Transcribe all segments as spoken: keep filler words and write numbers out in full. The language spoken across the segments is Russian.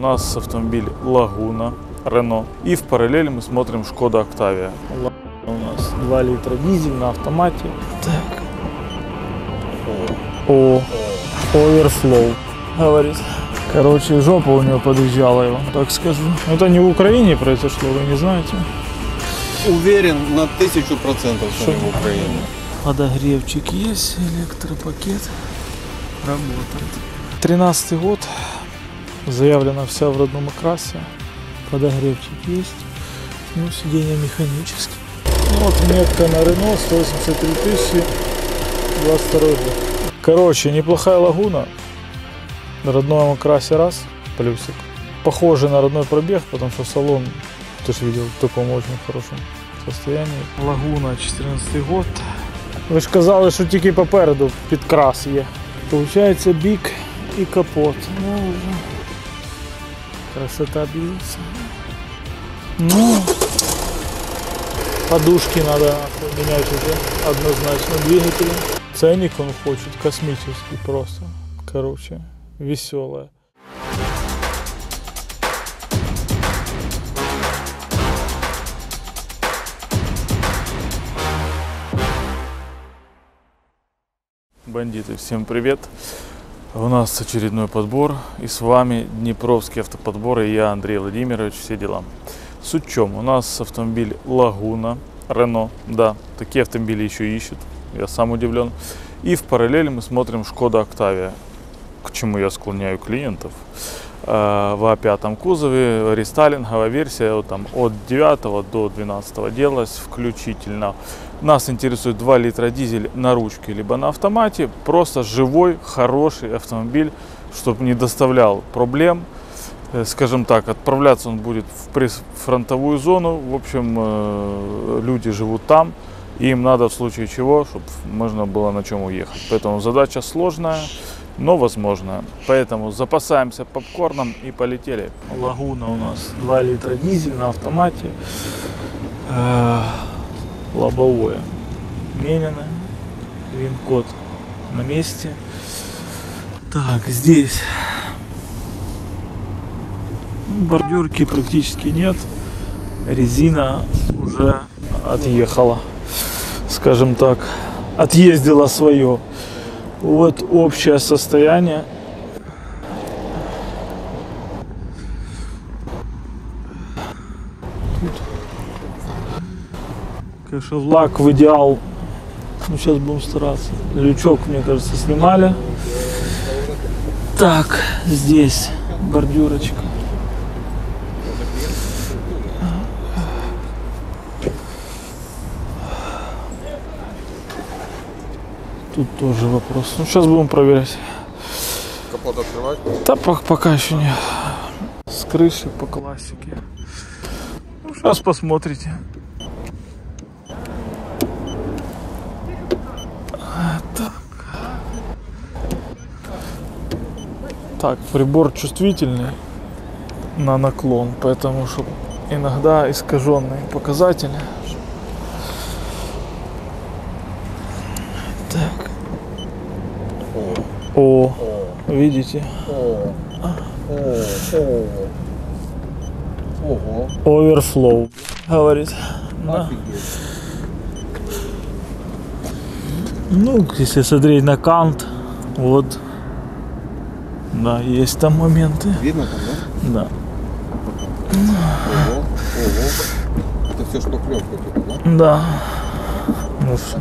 нас автомобиль Лагуна, Рено. И в параллели мы смотрим Шкода Октавия. У нас два литра дизель на автомате. Так. О, оверфлоу, говорит. Короче, жопа у него подъезжала, я вам так скажу. Это не в Украине произошло, вы не знаете? Уверен на тысячу процентов, что не в Украине. Подогревчик есть, электропакет работает. тринадцатый год, заявлена вся в родном окрасе. Подогревчик есть, ну, сиденье механические. Вот метка на Рено, сто восемьдесят три тысячи, двадцать второй год. Короче, неплохая Лагуна. На родном окрасе раз, плюсик. Похоже на родной пробег, потому что салон, ты же видел, в таком очень хорошем состоянии. Лагуна, четырнадцатый год. Ви ж казали, що тільки попереду підкрас є. Получається бік і капот. Ну, вже красота бьется. Ну, подушки надо менять уже однозначно. Двигатель. Ценник он хочет космический просто. Короче, веселая. Бандиты, всем привет! У нас очередной подбор, и с вами Днепровский автоподбор, и я, Андрей Владимирович, все дела. Суть в чем? У нас автомобиль Лагуна, Рено, да, такие автомобили еще ищут, я сам удивлен. И в параллели мы смотрим Шкода Октавия, к чему я склоняю клиентов. В а пятом кузове, рестайлинговая версия, вот там от девятого до двенадцатого делалась включительно. Нас интересует два литра дизель на ручке, либо на автомате. Просто живой, хороший автомобиль, чтобы не доставлял проблем. Скажем так, отправляться он будет в прифронтовую зону. В общем, люди живут там. И им надо в случае чего, чтобы можно было на чем уехать. Поэтому задача сложная, но возможная. Поэтому запасаемся попкорном и полетели. Лагуна у нас два литра дизель на автомате. Лобовое менено, вин-код на месте. Так, здесь бордюрки практически нет, резина уже отъехала, скажем так, отъездила свое. Вот общее состояние. Конечно, лак в идеал. Ну, сейчас будем стараться. Лючок, мне кажется, снимали. Так, здесь бордюрочка. Тут тоже вопрос. Ну, сейчас будем проверять. Капот открывать? Да, пока еще не. С крыши по классике. Ну, сейчас посмотрите. Так, прибор чувствительный на наклон, поэтому что иногда искаженные показатели. Так. О, О. Видите? О. О. Ого. Оверфлоу, говорит. Да. Ну, если смотреть на кант, вот. Да, есть там моменты. Видно там, да? Да. Ого, ого. Это все шпаклевка тут, да? Да. Ну что.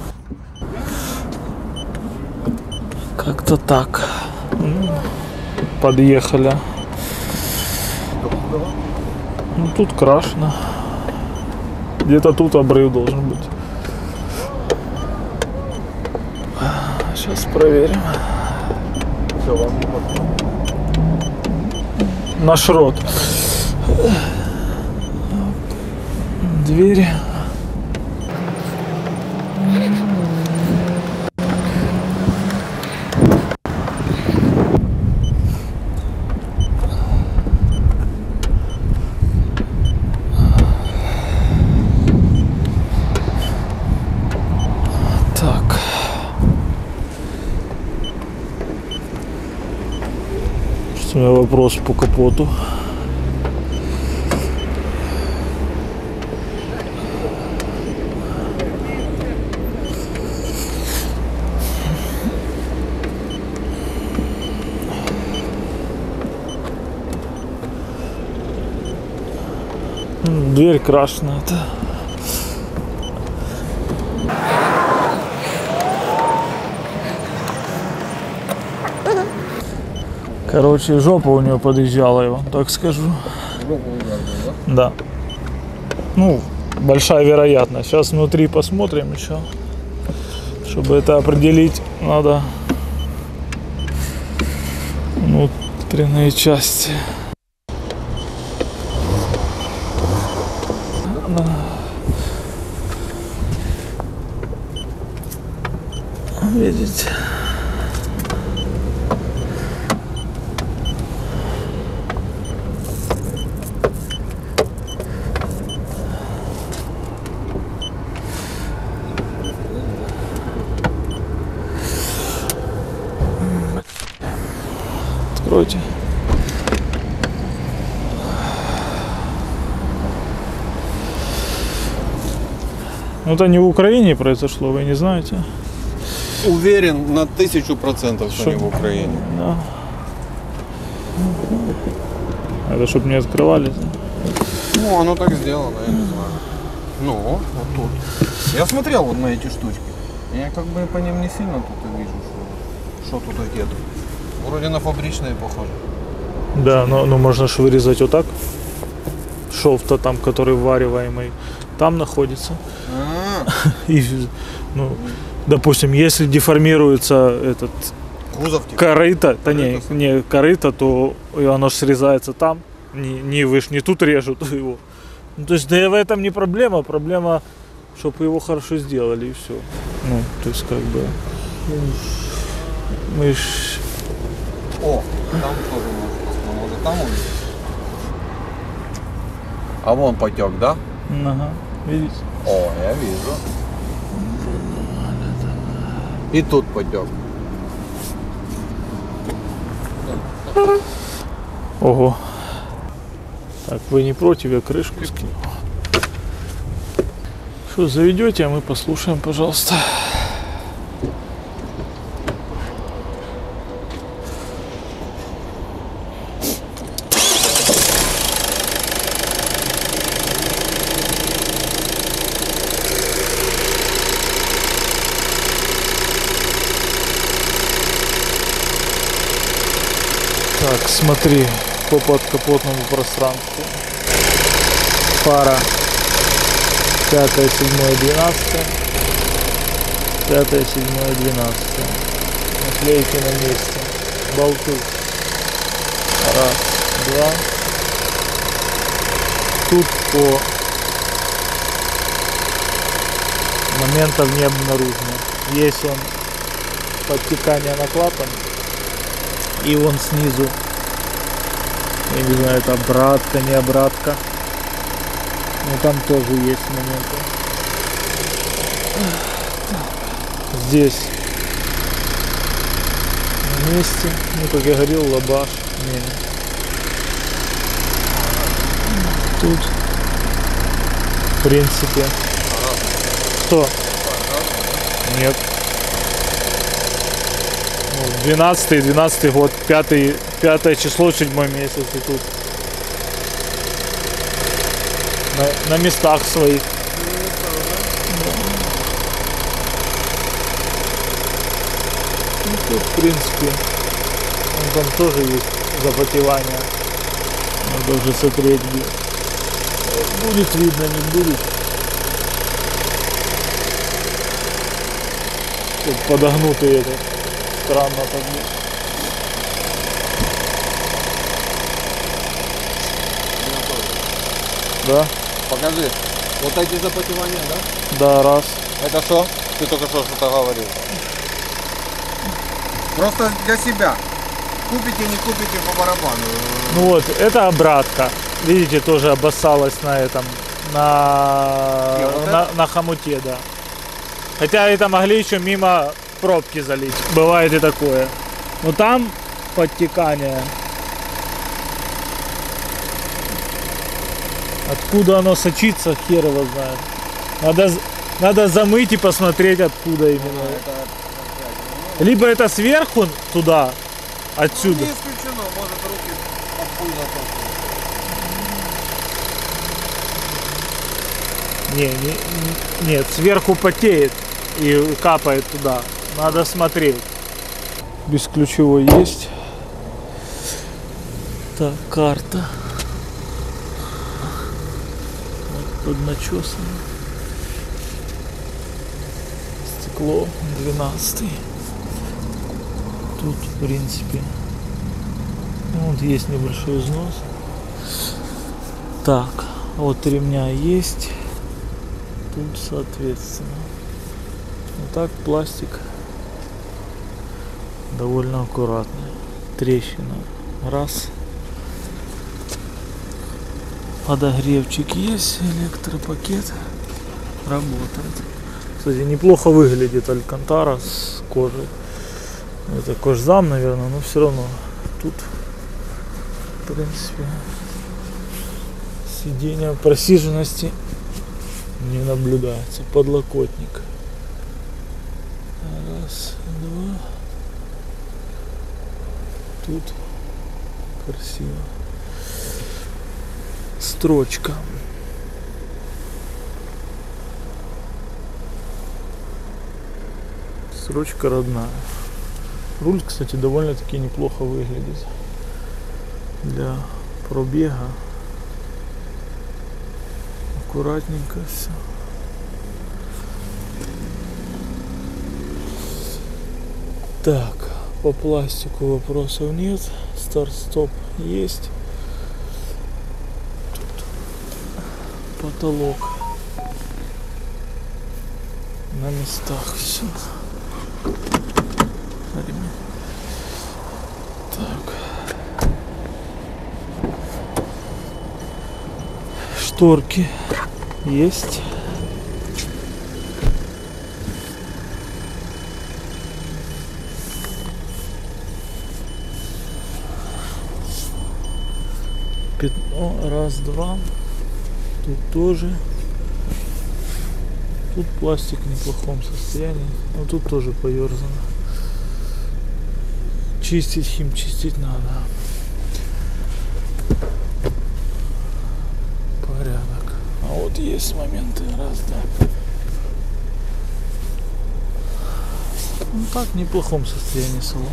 Как-то так. Подъехали. Ну тут крашено. Где-то тут обрыв должен быть. Сейчас проверим. На шрот. Двери. Так. У меня вопрос по капоту. Дверь крашеная. Короче, жопа у нее подъезжала, я вам так скажу. Жопу ударил, да? Да. Ну, большая вероятность. Сейчас внутри посмотрим еще. Чтобы это определить, надо внутренние части. Видите? Откройте. Ну, это не в Украине произошло, вы не знаете? Уверен на тысячу процентов, что Шо? не в Украине. Да. Это чтобы не открывались. Ну, оно так сделано, я не знаю. Ну, вот тут. Я смотрел вот на эти штучки. Я как бы по ним не сильно тут и вижу, что, что тут где-то. Вроде на фабричные похоже. Да, но, но можно же вырезать вот так. Шов-то там, который ввариваемый, там находится. А, И, ну, допустим, если деформируется этот кузов типа. корыто, да не, Корыто. не корыто, то и оно ж срезается там. Не, не вы ж не тут режут его. Ну, то есть, да и в этом не проблема. Проблема, чтобы его хорошо сделали и все. Ну, то есть, как бы, мы ж... О, там тоже может, может там увидеть. А вон потек, да? Ага, видите? О, я вижу. И тут потек. Ого. Так, вы не против, я крышку скину. Что, заведете, а мы послушаем, пожалуйста. Так, смотри, по подкапотному пространству. Фара пятое, седьмое, двенадцатое. Пятое, седьмое, двенадцатое. Наклейки на месте. Болты. Раз, два. Тут по моментов не обнаружено. Есть он подтекание на клапан. И вон снизу, я не знаю, это обратка, не обратка. Но там тоже есть моменты. Здесь на месте, ну как я говорил, лабаш. Не. Тут, в принципе, что? Нет. двенадцатый, двенадцатый год, пятый, пятое число, седьмой месяц, и тут на, на местах своих. Ну, тут, в принципе, ну, там тоже есть запотевание. Надо уже смотреть, где. Будет видно, не будет. Тут подогнутый этот. Странно так будет. Да? Покажи. Вот эти запотевания, да? Да, раз. Это что? Ты только что что-то говорил. Просто для себя. Купите, не купите по барабану. Ну вот, это обратка. Видите, тоже обоссалась на этом, на, Не, вот на, это? на хомуте, да. Хотя это могли еще мимо пробки залить. Бывает и такое. Но там подтекание Откуда оно сочится, хер его знает. Надо, надо замыть и посмотреть, откуда именно. Либо это сверху туда, отсюда. Ну, не исключено, может руки от пыла только. Не, не, нет, сверху потеет и капает туда. Надо смотреть. Бесключевой есть. Так, карта. Вот под начесом. Стекло двенадцатый. Тут, в принципе, вот есть небольшой износ. Так, вот ремня есть. Тут, соответственно, вот так пластик довольно аккуратный. Трещина. Раз. Подогревчик есть, электропакет работает. Кстати, неплохо выглядит алькантара с кожей. Это кожзам, наверное, но все равно тут, в принципе, сиденье просиженности не наблюдается. Подлокотник. Раз, два. Тут красиво. Строчка. Строчка родная. Руль, кстати, довольно-таки неплохо выглядит для пробега. Аккуратненько все. Так, по пластику вопросов нет. Старт-стоп есть. Тут потолок на местах все. Так. Шторки есть. Пятно, раз, два. Тут тоже. Тут пластик в неплохом состоянии, но тут тоже поерзано. Чистить, химчистить надо. Порядок. А вот есть моменты, раз, да. Ну так, в неплохом состоянии салон.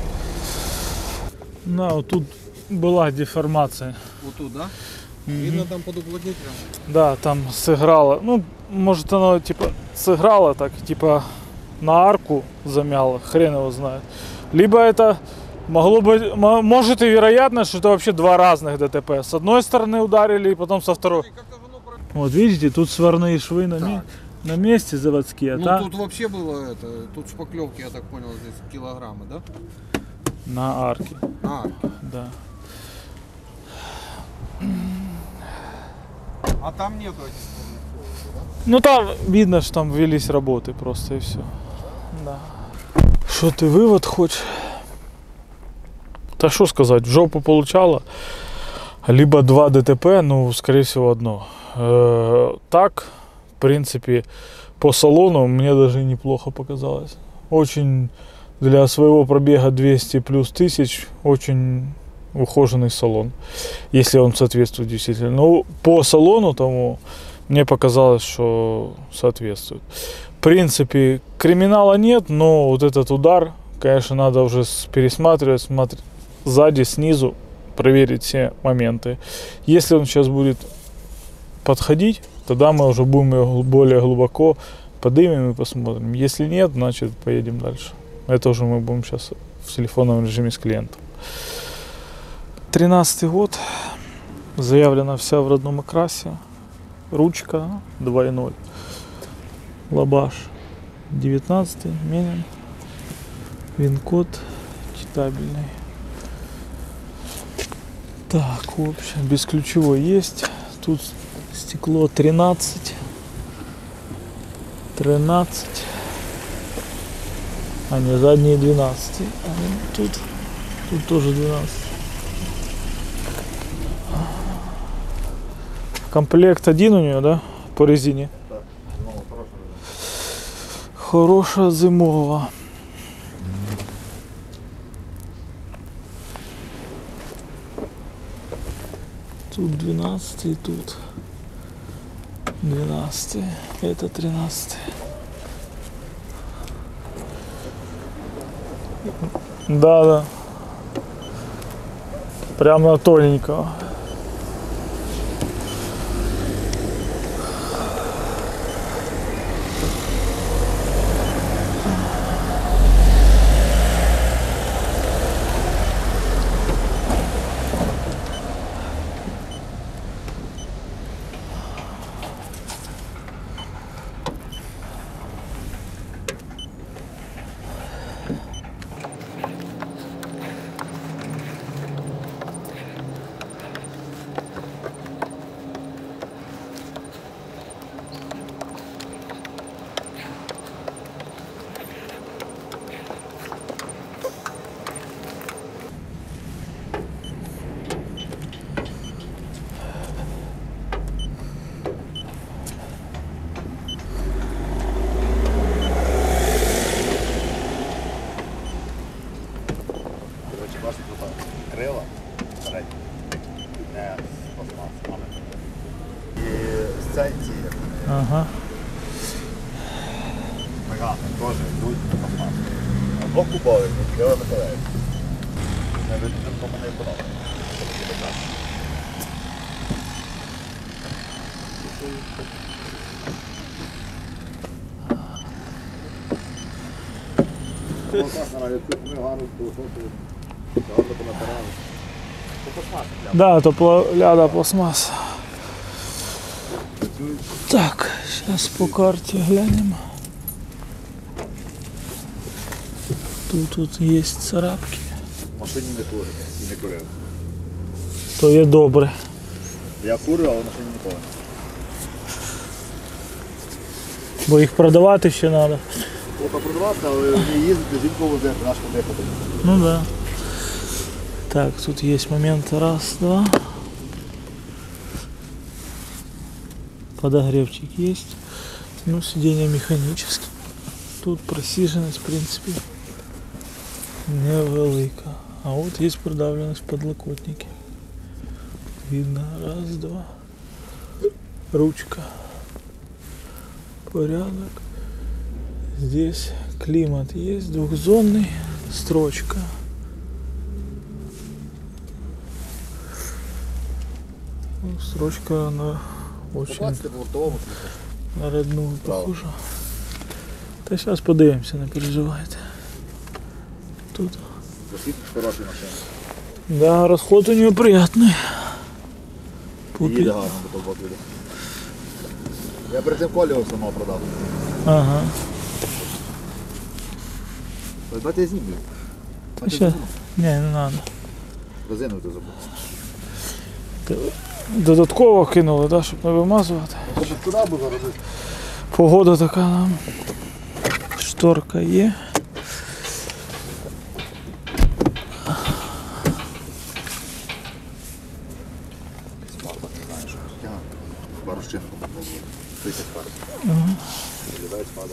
Да, вот тут была деформация. Вот тут, да? Mm-hmm. Видно там под уплотнителем? Да, там сыграло. Ну, может оно типа сыграло так, типа на арку замяло, хрен его знает. Либо это могло быть, может и вероятно, что это вообще два разных ДТП. С одной стороны ударили и потом со второй. Вот видите, тут сварные швы на, ми- на месте заводские. Ну да? тут вообще было это, тут шпаклевки, я так понял, здесь килограммы, да? На арке. А, Да. а там нету этих. Ну там видно, что там велись работы просто и все. Да. Что ты вывод хочешь? Да что сказать, в жопу получала. Либо два ДТП, ну, скорее всего, одно. Э-э- так, в принципе, по салону мне даже неплохо показалось. Очень для своего пробега двести плюс тысяч, очень ухоженный салон. Если он соответствует действительно. Но по салону тому мне показалось, что соответствует. В принципе, криминала нет, но вот этот удар, конечно, надо уже пересматривать, смотреть сзади, снизу, проверить все моменты. Если он сейчас будет подходить, тогда мы уже будем его более глубоко поднимем и посмотрим. Если нет, значит поедем дальше. Это уже мы будем сейчас в телефонном режиме с клиентом. тринадцатый год. Заявлена вся в родном окрасе. Ручка два ноль. Лабаш девятнадцатый. Менин. Вин-код читабельный. Так, в общем, бесключевой есть. Тут стекло тринадцать. тринадцать. А не, задние двенадцать. А тут, тут тоже двенадцать. Комплект один у нее, да? По резине. Так, зимова, хороша. Хороша зимова. Тут двенадцатый, тут двенадцатый, это тринадцатый. Да, да. Прям на тоненького. Коротше, бачите, тут крила передні, не з пластмасами. І з цієї ці, як вони, Ага. ногами теж йдуть пластмаси. А блок кубовий, крила металеві. Не видно, що мене економить. Да, это пла- ляда пластмасса. Так, сейчас по карте глянем. Тут, тут есть царапки. В машині не курив і не курив. То є добре. Я курив, але в машині ніколи. Бо їх продавати ще треба. Плохо продавати, але не їздити, жінку возити, наш подихати. Ну да. Так, тут есть момент. Раз, два. Подогревчик есть. Ну, сиденье механическое. Тут просиженность, в принципе, невелика. А вот есть продавленность в подлокотнике. Видно. Раз, два. Ручка. Порядок. Здесь климат есть, двухзонный, строчка. Ну, строчка на очень Побачите по вартовому на родную Право. похожа. Да сейчас подивимося, не переживайте. Тут. Досить хороші машини. Да, расход у нее приятный. По Їде пи- гарно до того буде. Я перед цим колію сама продав. Ага. Ось давайте я знімлю. Ща. Не, не надо. Резину ти забув. Додатково кинули, да, щоб не вимазувати. Тобто туди буду робити. Погода така нам. Шторка є. Фарба, не знаю, що тут тягне. Барущинку попробую. Тридцять фарб. Виглядають фарба.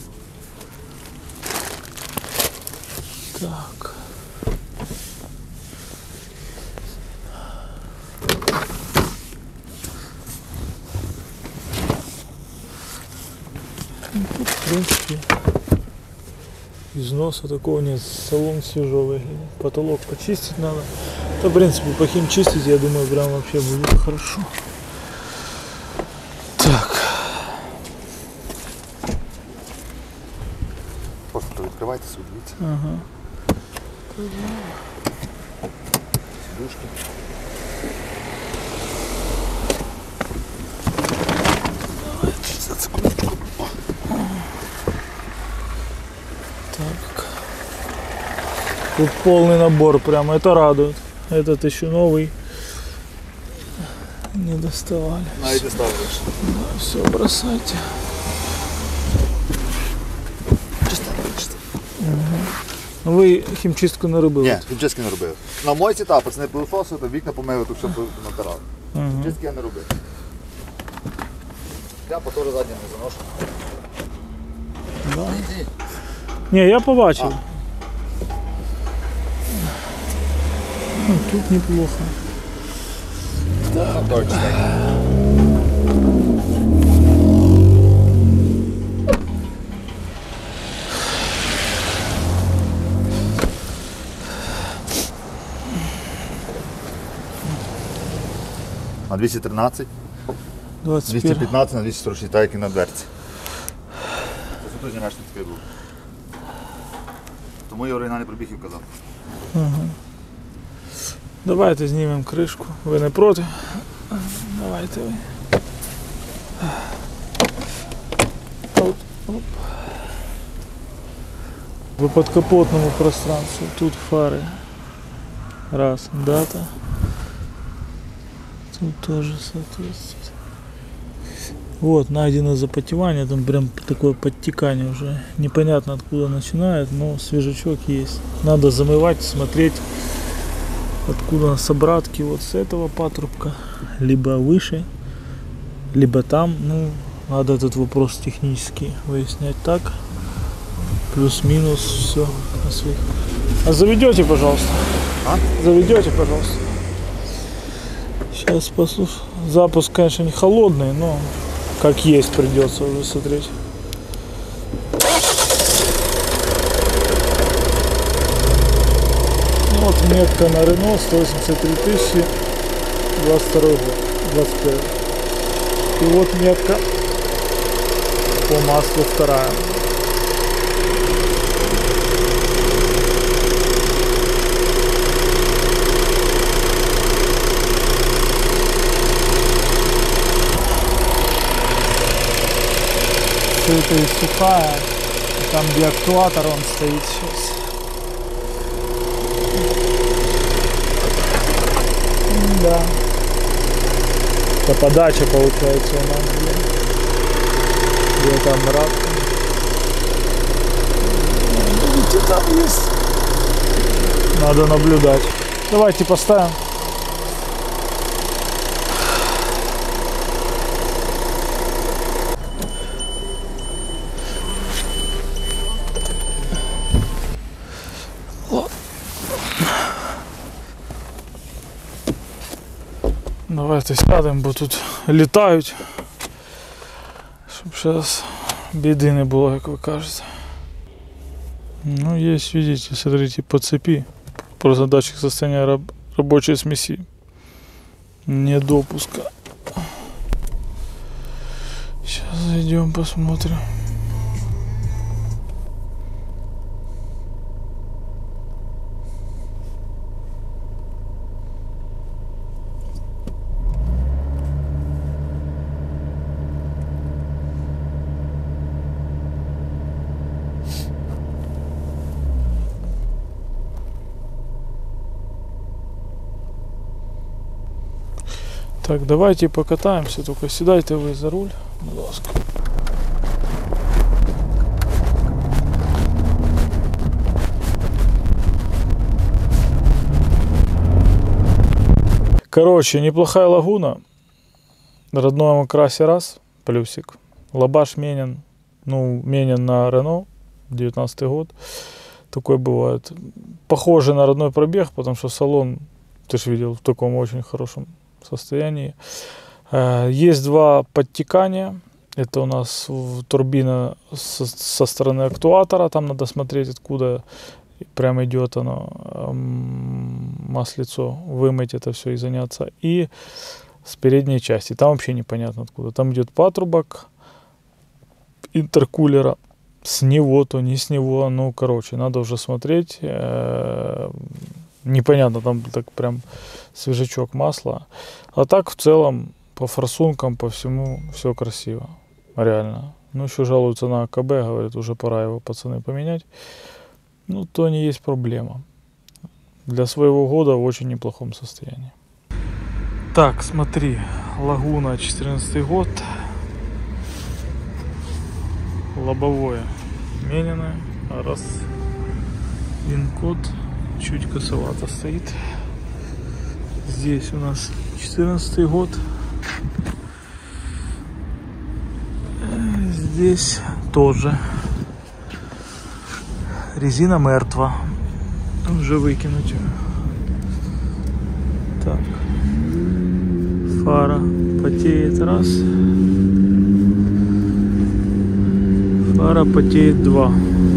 Так. Ну, тут, в принципе, износа такого нет. Салон свежо выглядит. Потолок почистить надо. Да, в принципе, похимчистить, я думаю, прям вообще будет хорошо. Так. Просто відкривайте собі, дивіться. Ага. Сидушки. Так. Тут полный набор прямо, это радует. Этот еще новый. Не доставали. Навіть не ставиш. Все, бросайте. Чисто, чисто. Ну, ви хімчистку не робили? Ні, хімчистки не робив. На мойці та, пацани пилососи, то вікна помили, то все натирали. Ага. Хімчистки я не робив. Шляпа теж задня не заношена. Да. Не, я побачив. Ну, тут неплохо. Так. Ну, точно. На двісті тринадцять, двадцять двісті один. п'ятнадцять, на двісті сорок шість, так як і на дверці. Це тут знімаєш не такий був. Тому я оригінальний пробіг і вказав. Ага. Давайте знімемо кришку. Ви не проти? Давайте ви. Оп, оп. В подкапотному пространстві. Тут фари. Раз, дата. Тут тоже соответствует. Вот, найдено запотевание, там прям такое подтекание уже. Непонятно откуда начинает, но свежачок есть. Надо замывать, смотреть, откуда с обратки, вот с этого патрубка, либо выше, либо там. Ну, надо этот вопрос технически выяснять так. Плюс-минус все. А заведете, пожалуйста. А? Заведете, пожалуйста. Сейчас послушаю. Запуск, конечно, не холодный, но как есть придется уже смотреть. Вот метка на Renault сто восемьдесят три тысячи, двадцать второй год, двадцать первый. И вот метка по маслу вторая. Все это и сухая, там где актуатор он стоит сейчас. Да. Это подача получается у нас, где там рак. Видите, там есть. Надо наблюдать. Давайте поставим. Давайте сядемо, бо тут літають, щоб зараз біди не було, як ви кажете. Ну, есть, видите, смотрите, по цепи, просто датчик состояния раб рабочей смеси, не допуска. Сейчас зайдем, посмотрим. Так, давайте покатаемся, только сідайте вы за руль, будь ласка. Короче, неплохая лагуна. В родном окрасе раз, плюсик. Лабаш менен, ну, менен на Renault, девятнадцатый год. Такой бывает. Похоже на родной пробег, потому что салон, ты же видел, в таком очень хорошем состоянии. Есть два подтекания. Это у нас турбина со, со стороны актуатора. Там надо смотреть, откуда прям идет оно, маслицо. Вымыть это все и заняться. И с передней части. Там вообще непонятно откуда. Там идет патрубок интеркулера. С него, то не с него. Ну, короче, надо уже смотреть. Непонятно, там так прям свежачок масла. А так в целом по форсункам, по всему все красиво. Реально. Ну, еще жалуются на АКБ, говорят, уже пора его, пацаны, поменять. Ну, то не есть проблема. Для своего года в очень неплохом состоянии. Так, смотри, Лагуна, четырнадцатый год. Лобовое мененное. Раз. Вин-код. Чуть косовато стоит. Здесь у нас четырнадцатый год. Здесь тоже. Резина мертва. Уже выкинуть ее. Так. Фара потеет раз. Фара потеет два.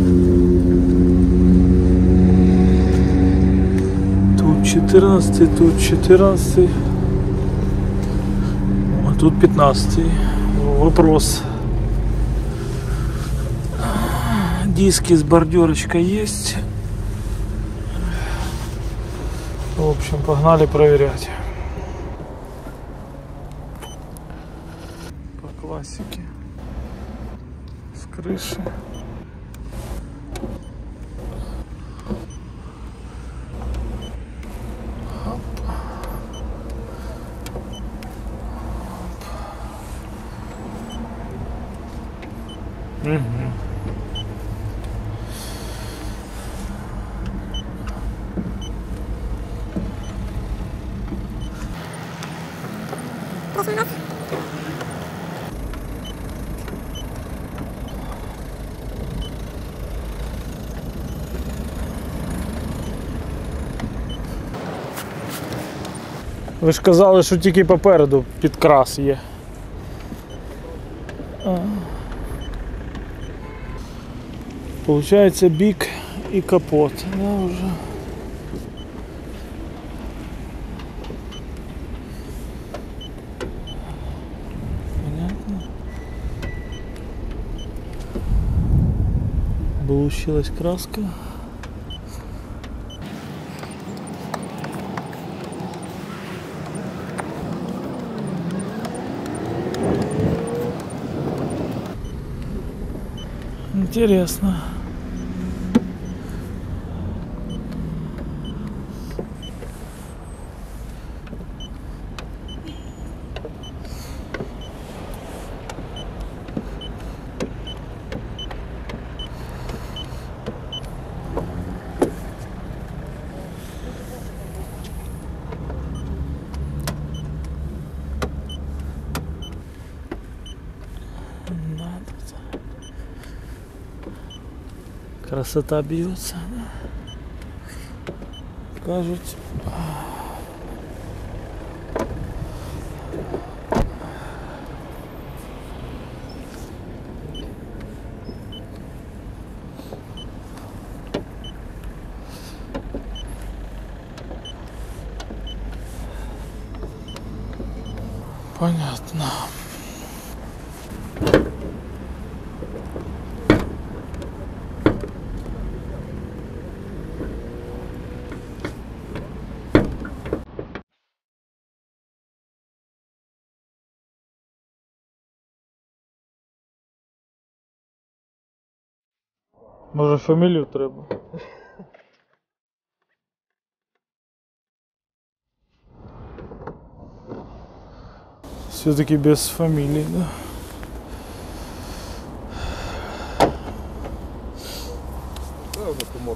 Тут четырнадцатый, тут четырнадцатый. А тут пятнадцатый. Вопрос. Диски с бордюрочкой есть. В общем, погнали проверять. По классике. С крыши. Оп. Оп. Угу. Ви ж казали, що тільки попереду підкрас є. Получається бік і капот. Да, вже. Понятно. Получилась краска. Интересно. Красота бьется, да? Кажется. Понятно. Може фамілію треба? Все-таки без фамилии, да? Да, уже помог.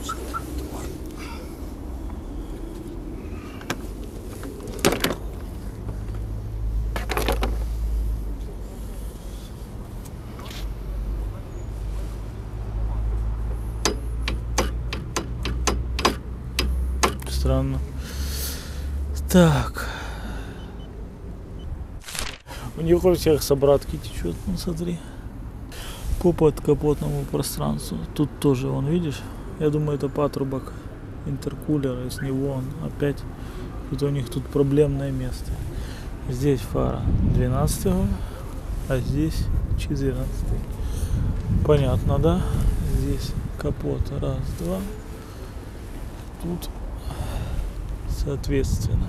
Странно. Так. У них у всех с обратки течет, ну смотри. По подкапотному пространству. Тут тоже, вон, видишь? Я думаю, это патрубок интеркулера, и с него он опять. Это у них тут проблемное место. Здесь фара двенадцатый год, а здесь четырнадцатый. Понятно, да? Здесь капот раз, два. Тут соответственно.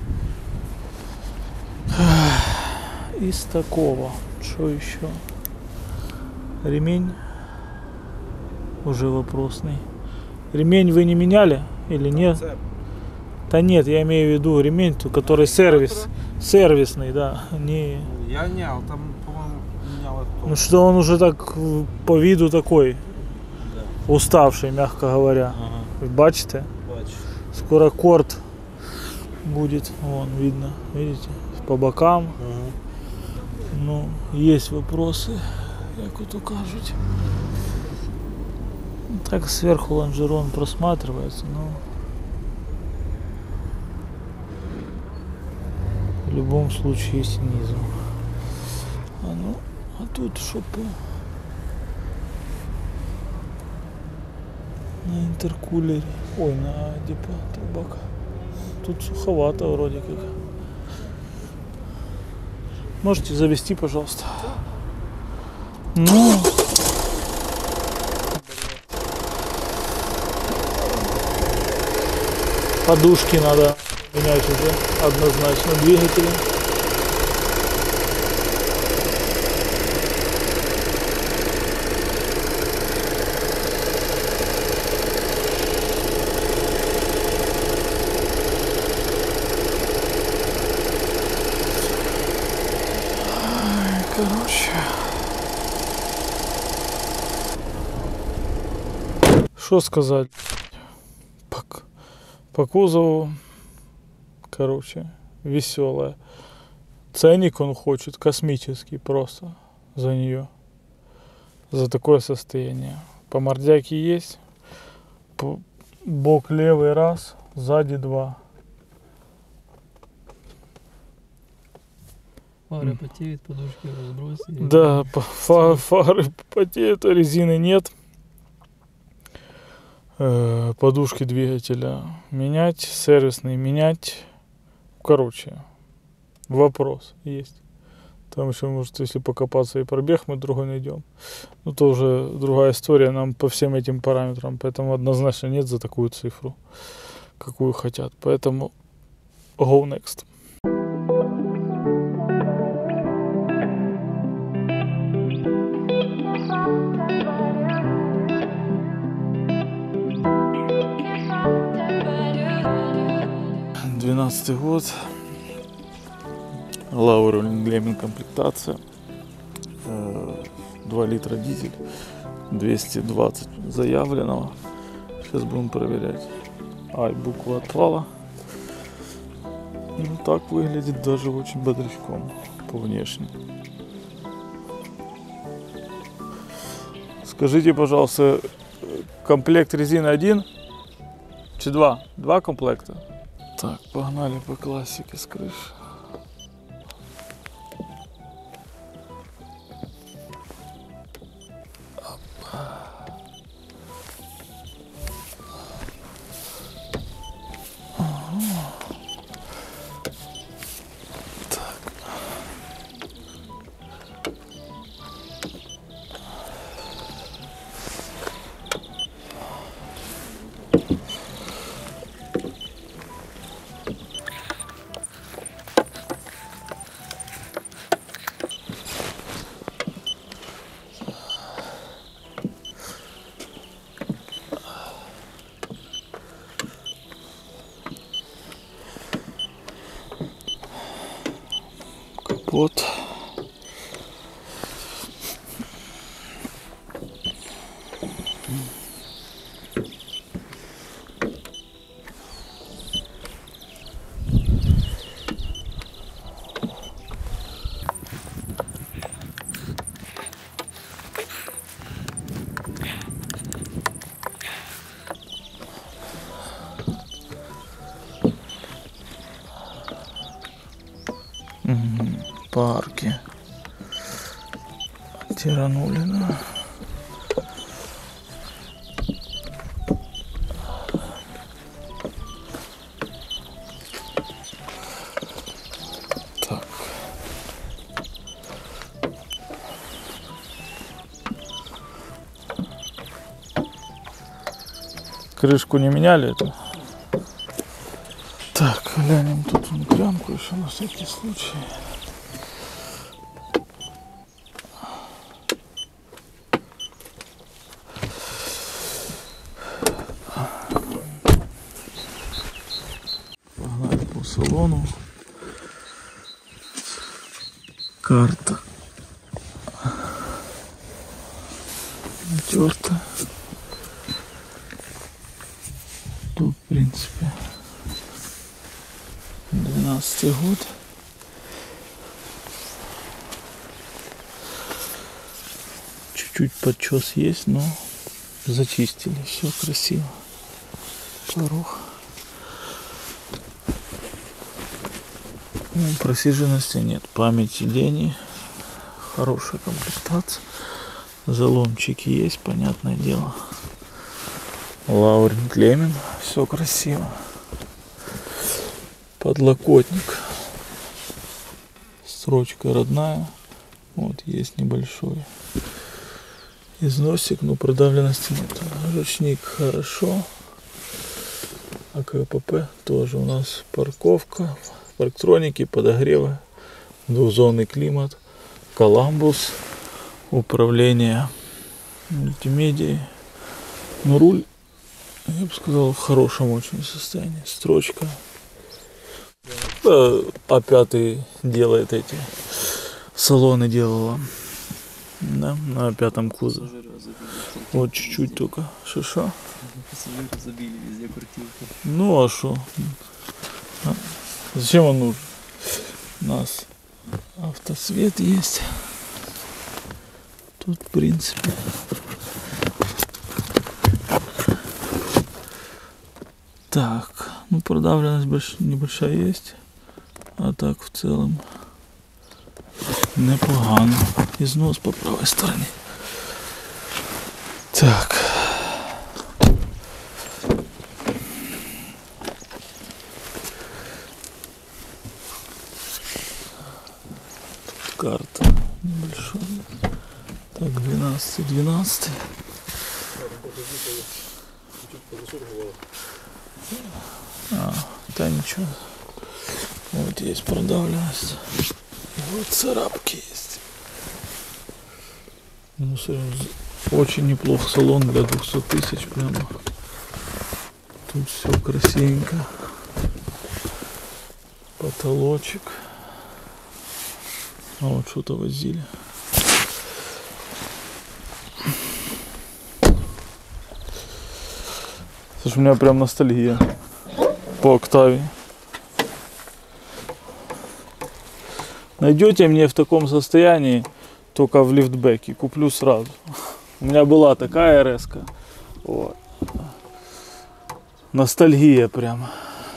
Из такого. Что еще? Ремень уже вопросный. Ремень вы не меняли или нет? Да нет, я имею в виду ремень, который сервис, сервисный, да. Не... Я нял, там, по-моему, менял это. Ну что он уже так по виду такой, да. Уставший, мягко говоря. Ага. Вы бачите? Бачу. Скоро корт будет, вон видно, видите, по бокам. Ага. Ну, есть вопросы, як ото кажуть. Так сверху лонжерон просматривается, но в любом случае снизу. А ну, а тут что по на интеркулере, ой, на депо табака. Тут суховато вроде как. Можете завести, пожалуйста. Ну, подушки надо менять уже однозначно, двигатели. Ай, короче. Что сказать? По, по кузову, короче, веселая. Ценник он хочет космический просто за нее, за такое состояние. По мордяке есть, по, бок левый раз, сзади два. Фары потеют, подушки разбросили. Да, фа, фары потеют, а резины нет. Подушки двигателя менять, сервисные менять. Короче, вопрос есть. Там еще, может, если покопаться и пробег мы другой найдем. Ну, то уже другая история нам по всем этим параметрам. Поэтому однозначно нет за такую цифру, какую хотят. Поэтому go next. двенадцатый год, Лаурель Глемин комплектация, два литра дизель, двести двадцать заявленного. Сейчас будем проверять. Ай, буква отвала. Ну, так выглядит даже очень бодрячком по внешне. Скажите, пожалуйста, комплект резины один? Чи два? Два комплекта? Так, погнали по классике с крыши. Вот. Парки тиранули, да. Так. Крышку не меняли это? Так, глянем тут вон клямку еще на всякий случай. Погнали по салону. Карта натерта. Тут, в принципе, двенадцатый год. Чуть-чуть подчес есть, но зачистили. Все красиво. Порог. Ну, просиженности нет. Память сидений. Хорошая комплектация. Заломчики есть, понятное дело. Лаурин Клемен. Все красиво. Подлокотник. Строчка родная. Вот есть небольшой износик, но продавленности нет. Ручник хорошо. А КПП тоже у нас парковка, парктроники, подогревы, двухзонный климат, коламбус, управление мультимедией. Но руль, я бы сказал, в хорошем очень состоянии. Строчка. А пятый делает эти салоны делала. Да, на пятом кузове. Вот чуть-чуть только. Шиша. Пассажиры забили везде квартирку. Ну а что? А? Зачем он нужен? У нас автосвет есть. Тут в принципе. Так, ну продавленность больш... небольшая есть. А так в целом непогано. Износ по правой стороне. Так. Карта небольшая. Так, двенадцать, двенадцать. А, да ничего. Вот есть продавленность. Вот царапки есть. Ну, очень неплох салон для двухсот тысяч прямо. Тут все красивенько. Потолочек. А вот что-то возили. Слушай, у меня прям ностальгия по Октавии. Найдете мне в таком состоянии только в лифтбеке. Куплю сразу. У меня была такая эр эс-ка. Вот. Ностальгия прям.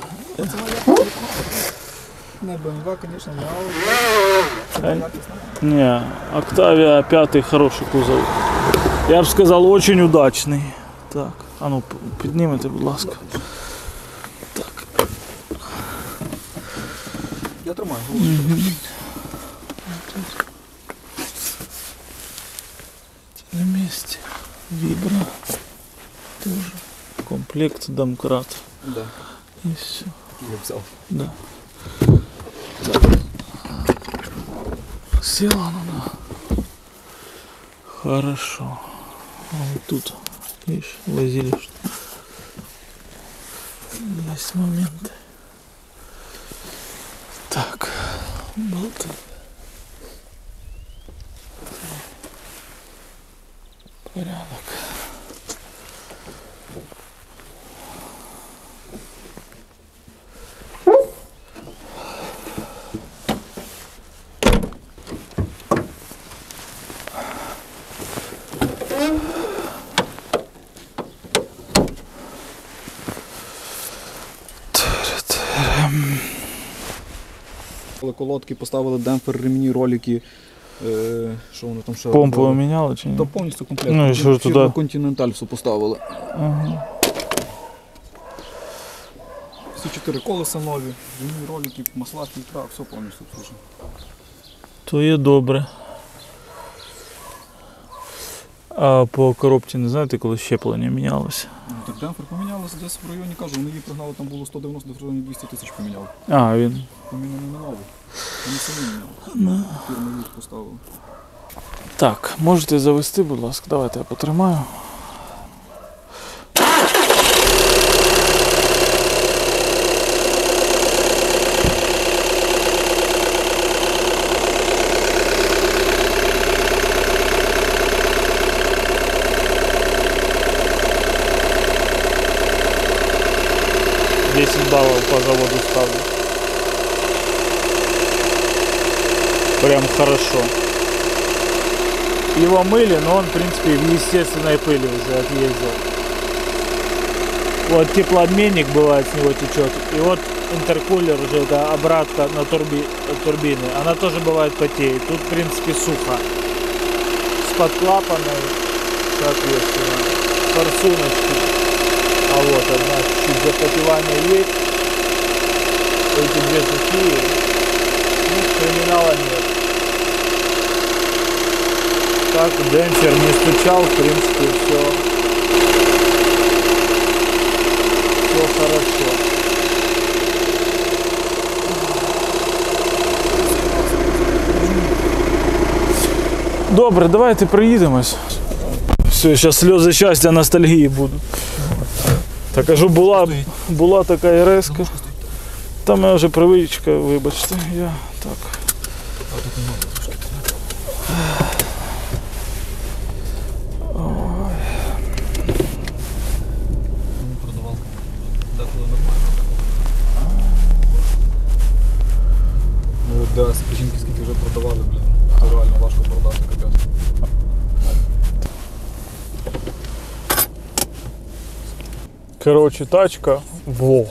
На бэ эм вэ, конечно, А, не, Октавия пятый хороший кузов. Я бы сказал, очень удачный. Так, а ну поднимите, будь ласка. Так. Я тримаю. На месте. Вибра. Тоже. Комплект домкрат. Да. И все. Я взял. Да. Села она. Хорошо. А вот тут, видишь, возили что. Есть моменты. Так, болты. Порядок. Колодки, поставили демпфер, ремні, ролики. Е, що воно там ще Помпу робили? міняли чи ні? Та повністю комплект. Ну, і що ж туди? Фірма Continental все поставили. Ага. Всі чотири колеса нові, ремні, ролики, масла, фільтра, все повністю обслужено. То є добре. А по коробці не знаєте, коли щеплення мінялося? Ну, так демпфер помінялося десь в районі, кажу, вони її пригнали, там було сто дев'яносто, в районі двісті тисяч поміняв. А, він. Поміняли не новий. Вони самі міняли. Ну. Фірма їх поставила. Так, можете завести, будь ласка, давайте я потримаю. десять баллов по заводу ставлю. Прям хорошо. Его мыли, но он, в принципе, в естественной пыли уже отъездил. Вот теплообменник бывает, с него течет. И вот интеркулер уже, это обратка на турби, турбины. Она тоже бывает потеет. Тут, в принципе, сухо. С подклапаной, соответственно, форсуночки. А вот одна чуть запотевание есть. Эти две сухие. Ну, криминала нет. Так, демпфер не стучал, в принципе, все. Все хорошо. Добре, давайте приїдемось. Все, зараз сльози щастя, ностальгії будуть. Так кажу, була, була така РС-ка. Там у мене вже привичка, вибачте, я так. Да, спричинки скільки вже продавали, блін. Це реально важко продати, капець. Короче, тачка, во.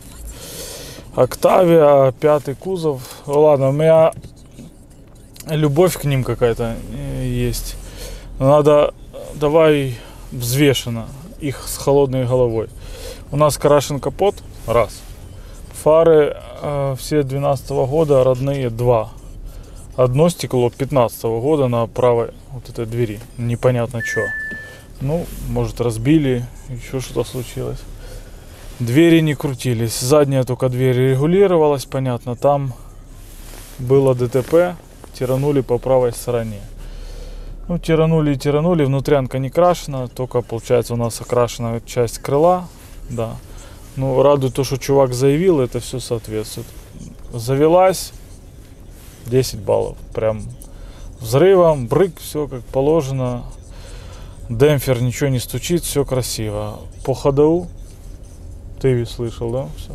Октавия, пятый кузов. Ладно, у меня любовь к ним какая-то есть. Надо, давай взвешенно их с холодной головой. У нас крашен капот, раз. Фары э, все двенадцатого года, родные, два. Одно стекло пятнадцатого года на правой вот этой двери. Непонятно что. Ну, может, разбили, еще что-то случилось. Двери не крутились. Задняя только дверь регулировалась, понятно. Там было ДТП, тиранули по правой стороне. Ну, тиранули и тиранули. Внутрянка не крашена, только, получается, у нас окрашена часть крыла. Да. Ну, радует то, что чувак заявил, это все соответствует. Завелась десять баллов. Прям взрывом, брык, все как положено. Демпфер ничего не стучит, все красиво. По ходову, ты ведь слышал, да? Все.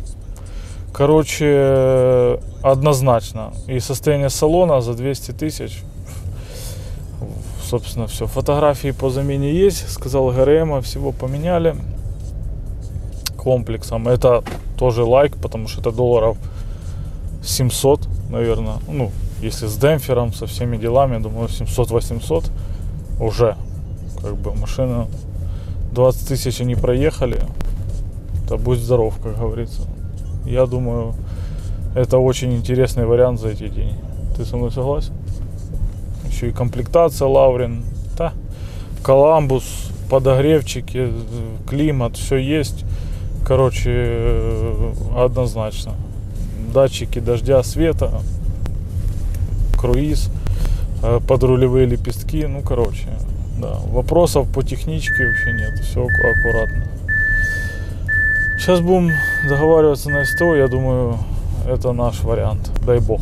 Короче, однозначно. И состояние салона за двести тысяч. Собственно, все. Фотографии по замене есть. Сказал ГРМ, всего поменяли. Комплексом. Это тоже лайк, потому что это долларов семьсот, наверное. Ну, если с демпфером, со всеми делами, думаю, семьсот-восемьсот уже. Как бы машина двадцать тысяч они проехали. Да будь здоров, как говорится. Я думаю, это очень интересный вариант за эти деньги. Ты со мной согласен? Еще и комплектация Лаврин. Да. Коламбус, подогревчики, климат, все есть. Короче, однозначно. Датчики дождя, света, круиз, подрулевые лепестки. Ну, короче, да. Вопросов по техничке вообще нет. Все аккуратно. Сейчас будем договариваться на СТО. Я думаю, это наш вариант. Дай бог.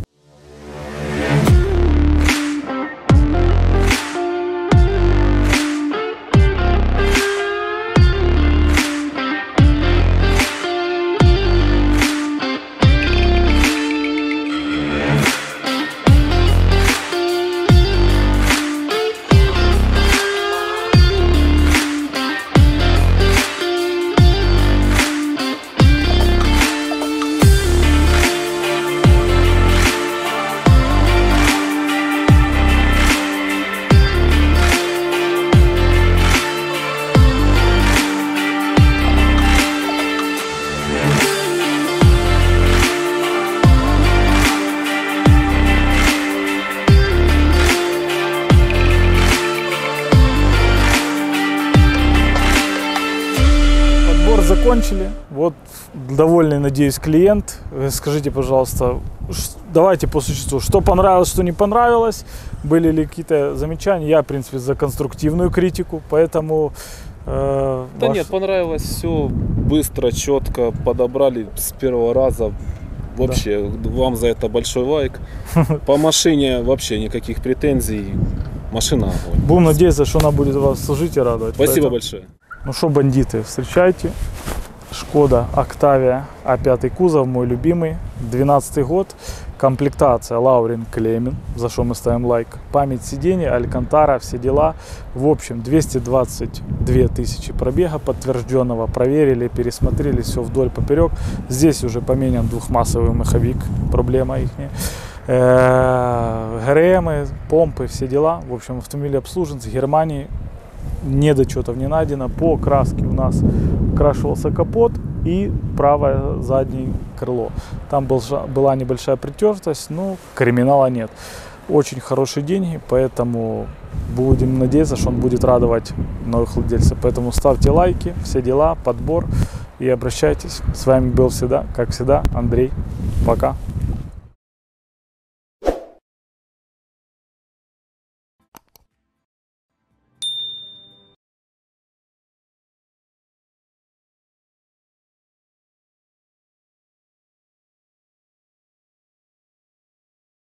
Закончили. Вот довольный, надеюсь, клиент. Скажите, пожалуйста, давайте по существу, что понравилось, что не понравилось, были ли какие-то замечания. Я, в принципе, за конструктивную критику, поэтому... Э, да ваш... нет, понравилось все быстро, четко, подобрали с первого раза. Вообще, да. Вам за это большой лайк. По машине вообще никаких претензий. Машина огонь. Будем надеяться, что она будет вас служить и радовать. Спасибо поэтому... большое. Ну что, бандиты, встречайте. Шкода Октавия, А пять кузов, мой любимый, двенадцатый год. комплектация Лаурин Клемен, за что мы ставим лайк. Память сидений, Алькантара, все дела. В общем, двести двадцать две тысячи пробега подтвержденного. Проверили, пересмотрели все вдоль поперек. Здесь уже поменян двухмассовый маховик, проблема их. ГРМы, помпы, все дела. В общем, автомобиль обслужен с Германии. Недочетов не найдено. По краске у нас крашивался капот и правое заднее крыло. Там был, была небольшая притертость, но криминала нет. Очень хорошие деньги, поэтому будем надеяться, что он будет радовать новых владельцев. Поэтому ставьте лайки, все дела, подбор и обращайтесь. С вами был всегда, как всегда, Андрей. Пока.